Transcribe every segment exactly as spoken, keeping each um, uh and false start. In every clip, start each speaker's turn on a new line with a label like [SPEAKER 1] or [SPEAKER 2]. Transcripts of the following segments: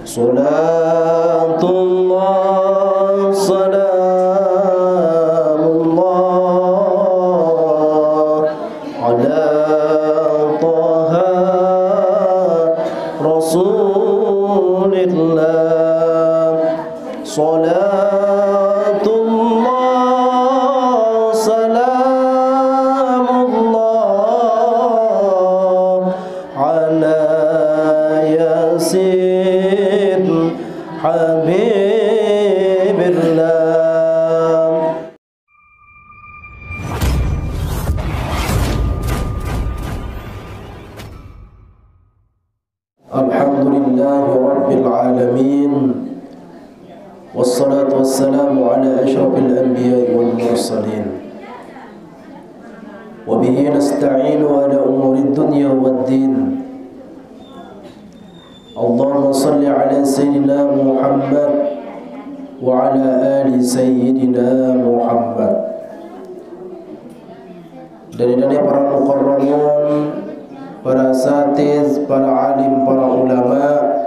[SPEAKER 1] Salatullah salamullah ala Taha Rasulillah. Salatullah salamullah ala Yasin Habibillah. Alhamdulillahi Rabbil Alamin, wassalatu wassalamu ala ashrafil anbiya'i wal mursalin, wa bihi nasta'inu ala umurid dunya wad din. Allahumma salli ala Sayyidina Muhammad wa ala ali Sayyidina Muhammad. Dari dari para muqarramun, para asatiz, para alim, para ulama,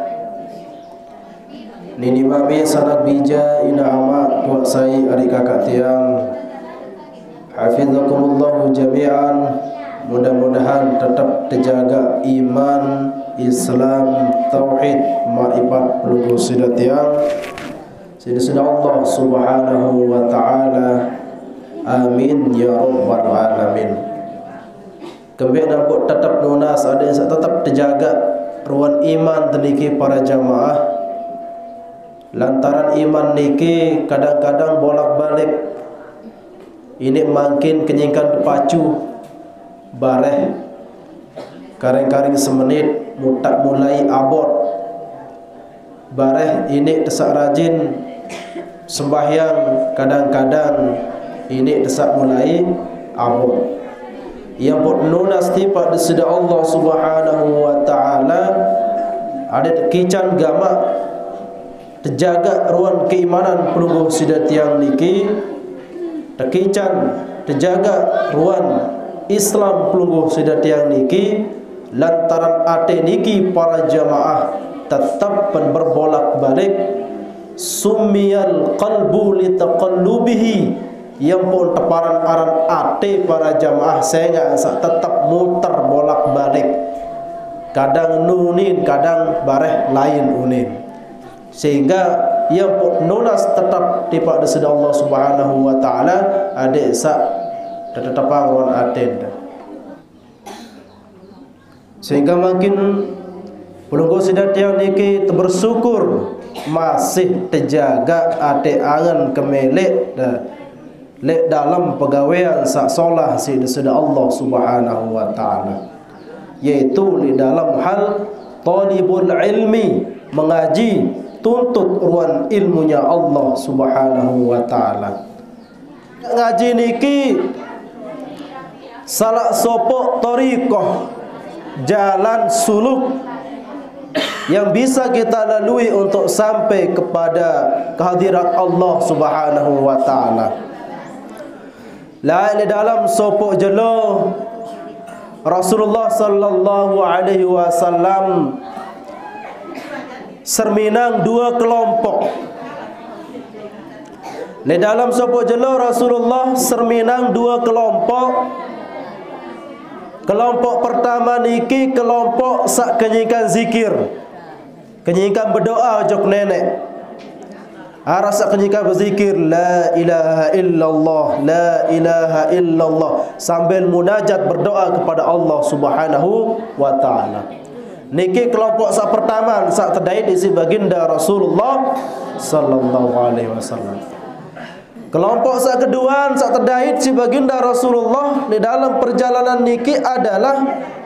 [SPEAKER 1] nini mami sanak bija ina amat kuasai adik kakak tiang, hafizakumullahu jami'an. Mudah-mudahan tetap terjaga iman, Islam, tauhid, ma'rifat peluru sidat tiang. Sida-sida Allah subhanahu wa ta'ala. Amin ya rabbal alamin. Kembali nampak tetap nunas ada yang tetap terjaga ruang iman teniki para jamaah. Lantaran iman niki kadang-kadang bolak-balik. Ini makin kenyingkan pacu bareh karing-karing semenit mutak mulai abot bareh ini desak rajin sembahyang kadang-kadang ini desak mulai abot. Yang buat nunas tiba disida Allah subhanahu wa ta'ala ada kican gamak terjaga ruang keimanan pelungguh sida tiang niki, tekican terjaga ruang Islam pelungguh sida tiang niki. Lantaran ate niki para jamaah tetap berbolak-balik. Sumiyal qalbu litaqallubihi, yang pun teparan aran ate para jamaah saya tetap muter bolak-balik. Kadang nunin, kadang bareh lain unin. Sehingga yang pun nunas tetap tiba disida Allah subhanahu wa ta'ala adik sak tetapang ruang aten. Sehingga makin pelungguh sidat yang niki bersyukur masih terjaga ate angan kemelek lek dalam pegawaian sak solah si disida Allah subhanahu wa ta'ala, yaitu di dalam hal talibul ilmi, mengaji tuntut ruang ilmunya Allah subhanahu wa ta'ala. Ngaji niki salah sopok tariqah, jalan suluk yang bisa kita lalui untuk sampai kepada kehadirat Allah subhanahu wa ta'ala. Lain di dalam sopok jelo Rasulullah sallallahu alaihi wasallam serminang dua kelompok. Di dalam sopok jelo Rasulullah serminang dua kelompok. Kelompok pertama niki kelompok sak kenyingkan zikir, kenyingkan berdoa jok nenek. Arasa kenyingkan berzikir la ilaha illallah, la ilaha illallah, sambil munajat berdoa kepada Allah subhanahu wa ta'ala. Niki kelompok sak pertama sak terdait isi baginda Rasulullah sallallahu alaihi wasallam. Kelompok sak kedua sak terdait si baginda Rasulullah di dalam perjalanan niki adalah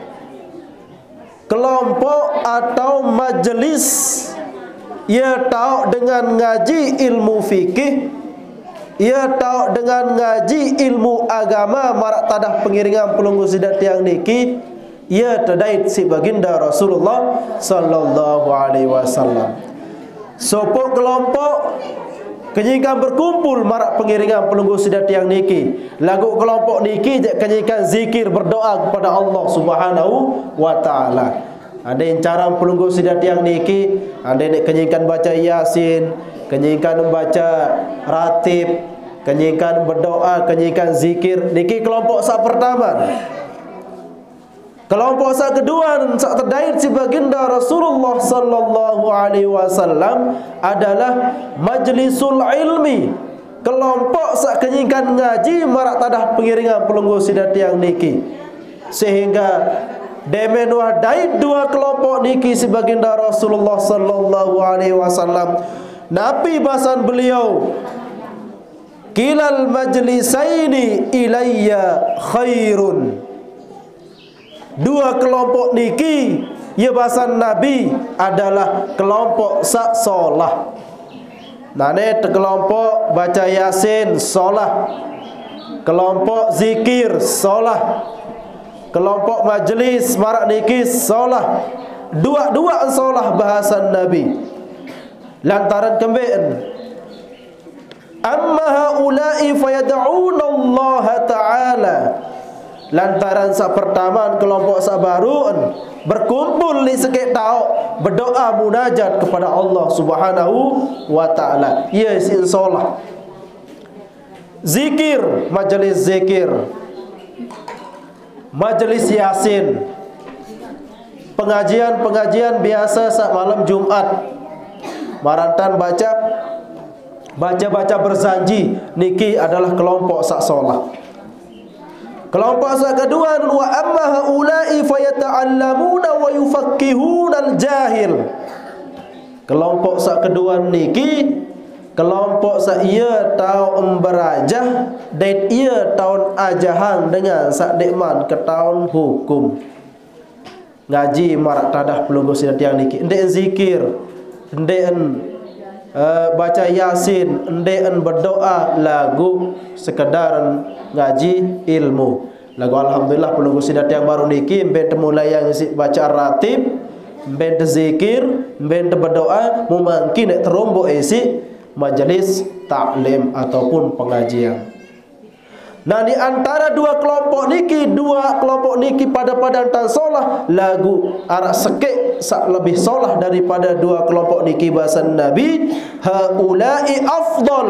[SPEAKER 1] kelompok atau majelis ia tahu dengan ngaji ilmu fikih, ia tahu dengan ngaji ilmu agama marak tadah pengiringan pelunggu sidat yang niki, ia terdait si baginda Rasulullah sallallahu alaihi wasallam. Sopo kelompok kenyingkan berkumpul marak pengiringan pelunggu sidat yang niki. Lagu kelompok niki kenyingkan zikir berdoa kepada Allah subhanahu wa ta'ala. Ada yang cara pelunggu sida tiang niki, ada yang kenyingkan baca Yasin, kenyingkan membaca ratib, kenyingkan berdoa, kenyingkan zikir. Niki kelompok sak pertama. Kelompok sak kedua sak terdait si baginda Rasulullah sallallahu alaihi wasallam adalah majlisul ilmi. Kelompok sak kenyingkan ngaji marak tadah pengiringan pelunggu sida tiang niki. Sehingga demen wadai dua kelompok niki si baginda Rasulullah sallallahu alaihi wasallam. Nabi bahasan beliau, kilal majlisaini ilayya khairun. Dua kelompok niki ya bahasan Nabi adalah kelompok sak solah. Nane kelompok baca Yasin solah, kelompok zikir solah, kelompok majlis marak niki solah. Dua-dua solah bahasan Nabi. Lantaran kembeen, amma haula'i fayad'una Allah Ta'ala. Lantaran sa pertama kelompok sa baru berkumpul di sekek tau berdoa munajat kepada Allah Subhanahu wa taala. Yes, insyaallah. Zikir, majelis zikir. Majelis Yasin. Pengajian-pengajian biasa saat malam Jumat. Marantan baca baca-baca berjanji, niki adalah kelompok sak solah. Kelompok sak kedua, wa amma haula'i fayata'allamuna wa yufaqqihuna al-jahil. Kelompok sak kedua niki kelompok sak ia tau emberajah dan ia tahun ajahan dengan sak dekman ke tahun hukum. Ngaji marak tadah pelunggu sida tiang niki, endek zikir, endek uh, baca Yasin, endek berdoa, lagu sekedar ngaji ilmu. Lagu alhamdulillah pelunggu sida tiang baru niki mbet mulai yang isi baca ratib, mbet zikir, mbet berdoa, mungkin nek terombo isi majelis taklim ataupun pengajian. Nah, di antara dua kelompok niki, dua kelompok niki pada padan tan solah lagu arak sekek sak lebih solah daripada dua kelompok niki bahasan Nabi. Haula'i afdal.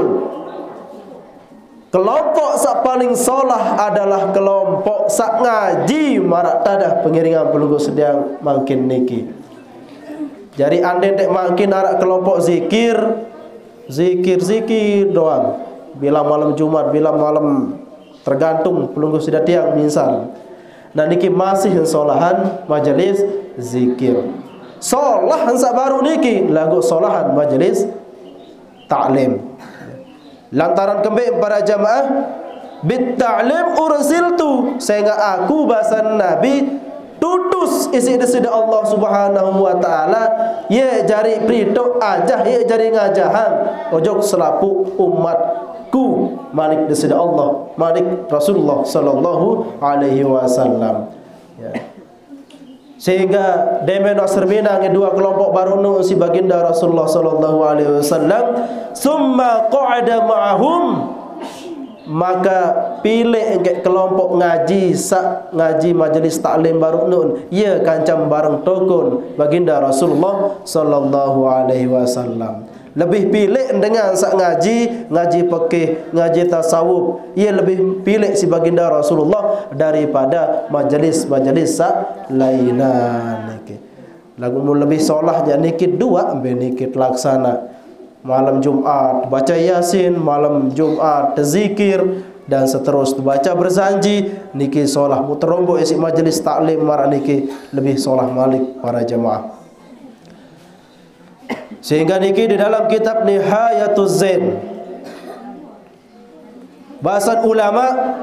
[SPEAKER 1] Kelompok sak paling solah adalah kelompok sak ngaji marak tadah pengiringan pelunggu sedang makin niki. Jadi ande dek makin arak kelompok zikir, zikir zikir doang. Bila malam Jumat, bila malam tergantung pelunggu sida tiang misal. Nah niki masih solahan majelis zikir. Solahan sak baru niki lagu solahan majelis taklim. Lantaran kembali para jamaah bit ta'lim ursiltu, sehingga aku bahasan Nabi tutus isi desida Allah Subhanahu wa taala ye jari prito ajah ye jari ngajahan ojok selapu umatku malik desida Allah malik Rasulullah sallallahu alaihi wasallam ya. Sehingga demen asrmina nge dua kelompok baru nu si baginda Rasulullah sallallahu alaihi wasallam summa qa'ada ma'ahum, maka pilih engke kelompok ngaji sak ngaji majelis taklim baru nun ya kancam bareng tokun baginda Rasulullah sallallahu alaihi wasallam. Lebih pilih dengan sak ngaji ngaji fikih, ngaji tasawuf, ia lebih pilih si baginda Rasulullah daripada majelis-majelis sak lainan niki. Lagu lebih solah jan niki dua ambe niki laksana malam Jumat baca Yasin, malam Jumat zikir dan seterusnya baca berjanji niki solah muterombo isi majelis taklim marah niki lebih solah malik para jemaah. Sehingga niki di dalam kitab Nihayatuz Zain bahasan ulama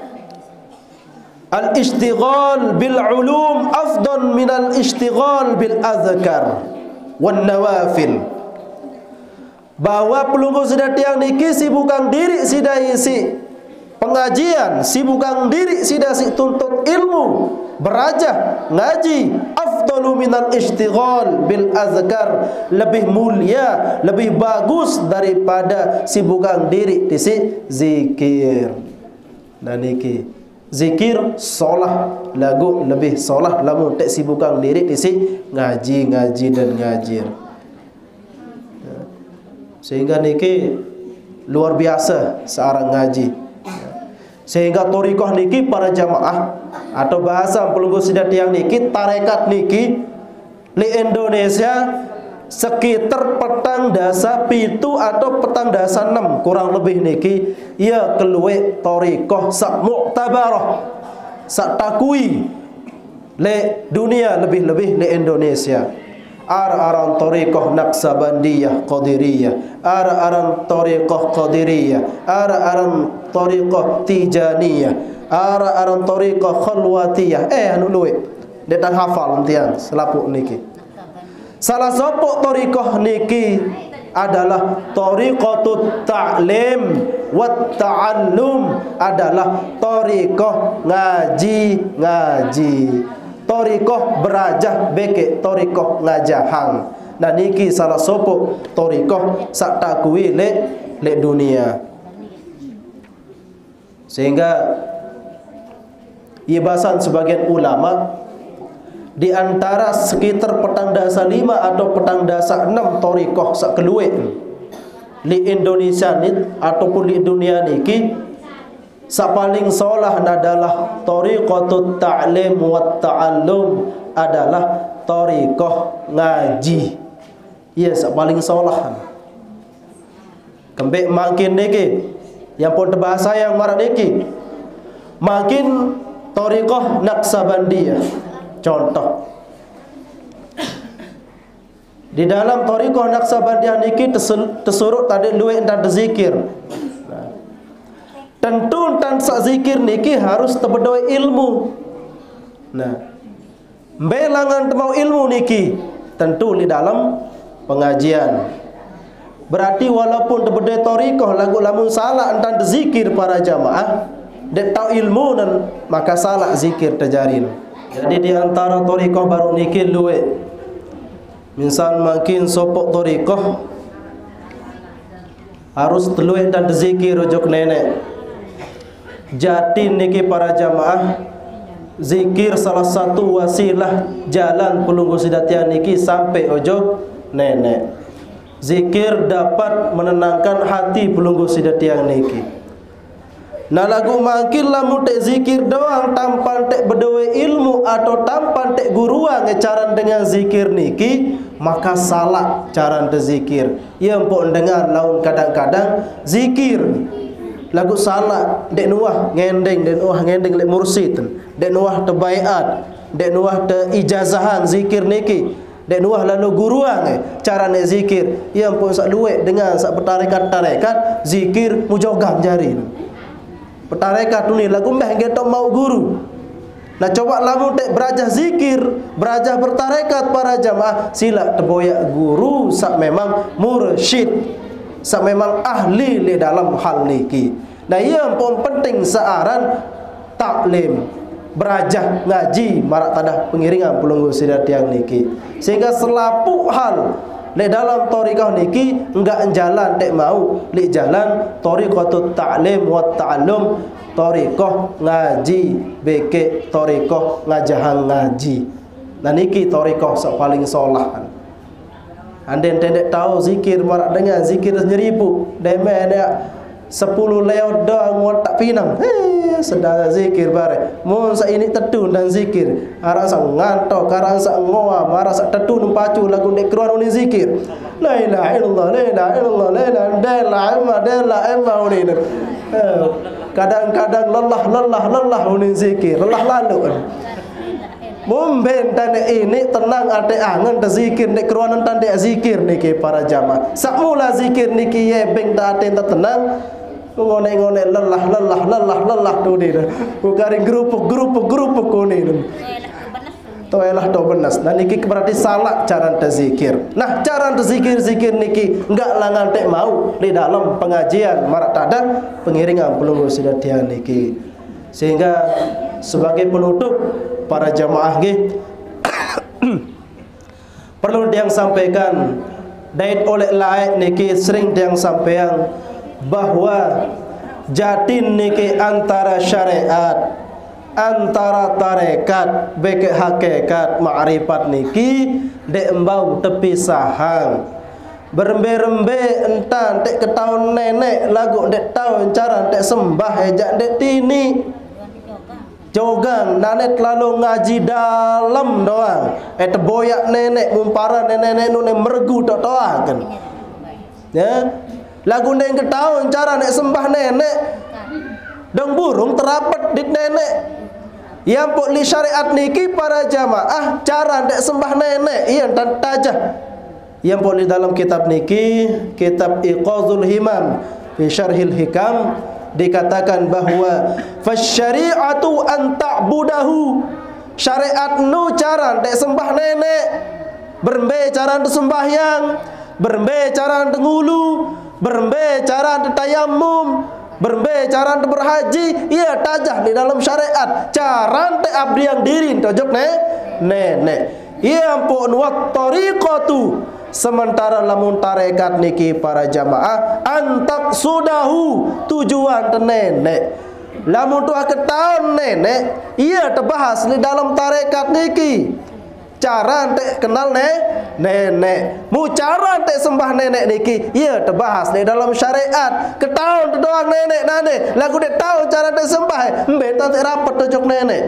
[SPEAKER 1] al-ishtighal bil ulum afdal min al-ishtighal bil azkar wan nawafil, bahwa pelunggu sida tiang niki sibukan diri sida isi pengajian, sibukan diri sida si tuntut ilmu berajah ngaji afdalu minal ishtighal bil azkar, lebih mulia lebih bagus daripada sibukan diri di si zikir. Nah niki zikir solah lagu lebih solah lamun tak sibukkan diri isi ngaji ngaji dan ngajir. Sehingga niki luar biasa seorang ngaji. Sehingga torikoh niki para jamaah atau bahasa pelunggu sidat yang niki tarekat niki di Indonesia sekitar petang dasa pitu atau petang dasa enam kurang lebih niki ia keluwe torikoh sak muktabarah sak takui le dunia lebih-lebih le Indonesia. Ar-aran torikoh Naqsabandiyah Qadiriyah, ar-aran torikoh Qadiriyah, ar-aran torikoh Tijaniyah, ar-aran torikoh Khalwatiyah. Eh anu luwe detang hafal tiang selapuk niki. Salah satu torikoh niki adalah torikotut ta'lim wat ta'allum, adalah torikoh ngaji-ngaji, torikoh berajah beke torikoh ngajahang. Nah niki salah satu torikoh sak takui le le dunia. Sehingga ibasan sebagian ulama di antara sekitar petang dasa lima atau petang dasa enam torikoh sak keluwe di Indonesia ni ataupun di dunia niki sak paling solah adalah torikotut ta'lim wa ta'allum, adalah torikoh ngaji. Iya sak paling solah. Kembek makin niki yang pun bahasa yang marah niki makin torikoh Naqsabandiyah. Contoh di dalam torikoh Naqsabandiyah niki tersuruh tadi luwe dan zikir. Nah, tentu dan sak zikir niki harus terbedoi ilmu. Nah, belangan temau ilmu niki tentu di dalam pengajian. Berarti walaupun terbedoi torikoh lagu lamun salah dan zikir para jamaah dek tahu ilmu dan maka salah zikir terjarin. Jadi di antara torikoh baru niki luwe misal makin sopok torikoh harus teluwe dan zikir rojok nenek. Jadi niki para jamaah zikir salah satu wasilah jalan pelunggu sidatian niki sampai ojo nenek. Zikir dapat menenangkan hati pelunggu sidatian niki. Nah lagu makin lamu tek zikir doang tanpa tek berdoa ilmu atau tanpa tek guruan cara dengan zikir niki, maka salah cara berzikir. Ia mpok dengar laun kadang-kadang zikir lagu salah dek nuah ngendeng dek nuah ngendeng lek mursid dek nuah tebaiat dek nuah te ijazahan zikir niki dek nuah lalu guruan cara nek zikir. Ia mpok sak luwek dengan sak bertarekat-tarekat zikir mujogam jari. Petarekat tu ni lagu mbah getok mau guru. Nah coba lamu tek berajah zikir, berajah bertarekat para jamaah, sila terboyak guru sak memang mursyid, sak memang ahli di dalam hal niki. Nah ia pun penting searan taklim, berajah ngaji marak tadah pengiringan pelunggu sidat yang niki. Sehingga selapuk hal di dalam torikoh niki enggak jalan tek mau li jalan torikotut ta'lim wa ta'allum, torikoh ngaji beke torikoh ngajahang ngaji. Nah niki torikoh sak paling solah. Anden tendek tahu zikir marak dengan zikir nyeribu deme ada sepuluh leo dah ngot tak pinang. Hei sedang zikir bare. Mun sa ini tetu dan zikir. Arang sak ngantok, arang sak ngoa, arang sak tetu numpacu lagu nek keruan ni zikir. La ilaha illallah, la ilaha illallah, la ilaha illallah, la ilaha illallah. Kadang-kadang lelah-lelah lelah ni zikir, lelah lalu. Mumben tanda ini tenang ate angen terzikir nek keruanan tanda zikir niki para jamaah. Sakmula zikir niki ye beng ta ate tenang. Ngone-ngone lelah lelah lelah lelah tu ni. Bukari grupuk-grupuk grupuk kuni. Toelah to benas. Nah niki berarti salah cara terzikir. Nah cara terzikir zikir niki enggak langan tek mau di dalam pengajian marak tada pengiringan pelunggu sidatian niki. Sehingga sebagai penutup para jamaah nggih perlu yang sampaikan dait oleh laik niki sering yang sampaian bahwa jatin niki antara syariat antara tarekat beke hakikat ma'rifat niki dek embau tepi sahang berembe-rembe entan dek ketahuan nenek lagu dek tahu cara dek sembah ejak dek tini jogang nanet lalu ngaji dalam doang eh terboyak nenek mumpara nenek-nenek nune mergu tok doang kan ya lagu dek ketahuan cara dek sembah nenek dong burung terapat di nenek yang pok li syariat niki para jamaah cara dek sembah nenek iya dan tajah yang pok li dalam kitab niki kitab Iqazul Himam fi Syarhil Hikam dikatakan bahwa fasyari'atu an ta'budahu syariat nu cara dek sembah nenek berembe cara dek sembahyang berembe cara dek ngulu berembe cara dek tayammum berembe cara berhaji ia tajah di dalam syariat cara te abdi yang diri tojok ne nenek ia pun wat tariqatu sementara lamun tarekat niki para jamaah antak sudahu tujuan te nenek lamun tu ketahuan nenek ia terbahas di dalam tarekat niki cara te kenal ne nenek mu cara te sembah nenek niki ia terbahas di dalam syariat ketahuan doang nenek nane lagu dek tahu cara te sembah embe te rapat tojok nenek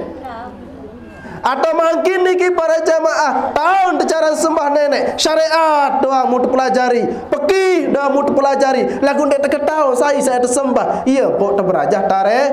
[SPEAKER 1] atau mungkin niki para jamaah tahu cara sembah nenek syariat doang mu pelajari peki doang mu pelajari lagu dek ketahu saya saya sembah iya pok terberajah tare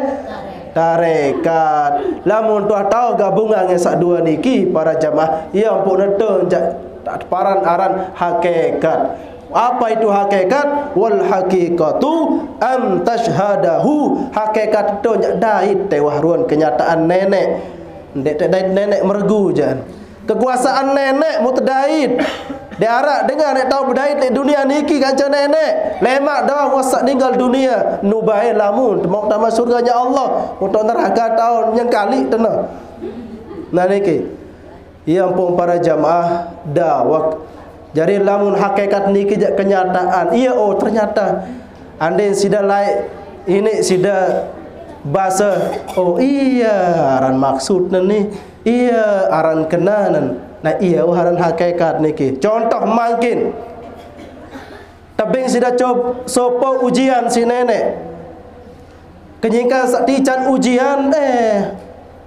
[SPEAKER 1] tarekat lamun tuah tahu gabungan ngesak dua niki para jamaah yang pun neton paran aran hakikat apa itu hakikat wal hakikatu am tashhadahu hakikat itu dait tewah ruan kenyataan nenek ndek dait nenek mergu jan kekuasaan nenek mutadait diarak dengan nek tahu berdait di dunia niki kanca nenek lemak dah wasak ninggal dunia nubai lamun mau tamat surganya Allah untuk neraka tahun yang kali tenang nah niki yang pun para jamaah dawak jadi lamun hakikat niki jak kenyataan iya oh ternyata andai sida laik ini sida bahasa oh iya aran maksud ni iya aran kenanan nah iya waharan hakikat niki contoh mungkin tabing sudah coba sopo ujian si nenek kenyingkan saktican ujian eh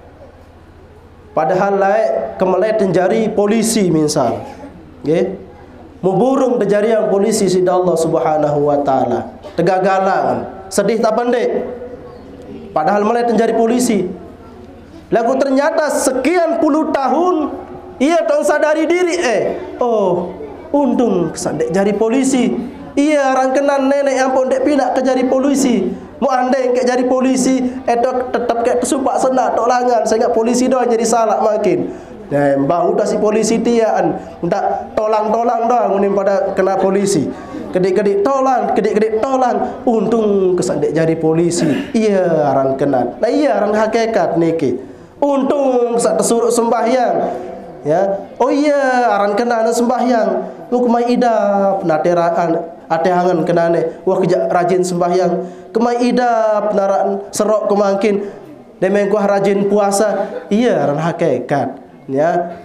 [SPEAKER 1] padahal laik kemelai tenjari polisi misal nggih muburung tenjari yang polisi sida Allah Subhanahu wa taala tegagalan sedih tak pendek padahal melai tenjari polisi lagu ternyata sekian puluh tahun ia tak sadari diri eh oh untung kesadek jari polisi ia orang kenal nenek yang pun dek pindah ke jari polisi mau andai ke jari polisi eh tetap ke kesupak senak tok langan sehingga polisi doang jadi salah makin dan bau dah si polisi tiaan minta tolong-tolong doang unim pada kena polisi kedik-kedik tolong kedik-kedik tolong untung kesadek jari polisi ia orang kenal nah iya orang hakikat niki untung kesak tersuruh sembahyang ya oh iya aran kenana sembahyang lu kemai idap nateraan atehangan kenane wah kejak rajin sembahyang kemai idap naraan serok kemangkin demeng kuah rajin puasa iya aran hakikat ya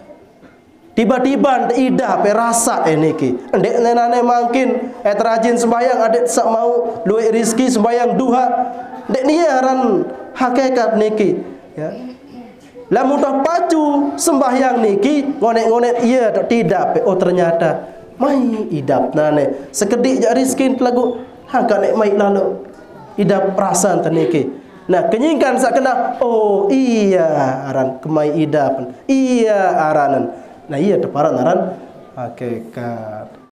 [SPEAKER 1] tiba-tiba idap rasa eniki ndek nenane mangkin et rajin sembahyang adik sak mau luwe rezeki sembahyang duha ndek ni aran hakikat niki ya lamun dah pacu sembahyang niki ngonek-ngonek iya atau tidak oh ternyata mai idap nane sekedik jak riskin lagu hangka nek mai lalu idap perasaan teniki nah kenyingkan sak kena oh iya aran kemai idap iya aranan nah iya teparan aran hakikat